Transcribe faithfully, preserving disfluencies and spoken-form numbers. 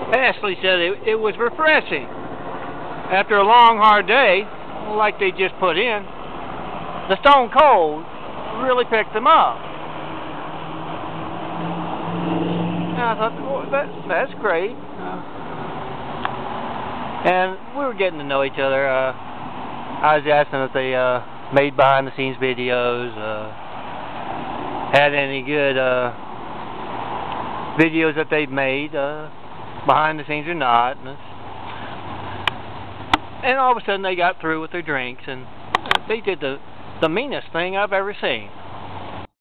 Ashley said it, it was refreshing. After a long, hard day, like they just put in, the Stone Cold really picked them up. And I thought, well, that, that's great. Uh, and we were getting to know each other. Uh, I was asking if they uh, made behind-the-scenes videos, uh, had any good uh, videos that they've made, uh, behind the scenes or not. And, and all of a sudden they got through with their drinks, and they did the, the meanest thing I've ever seen.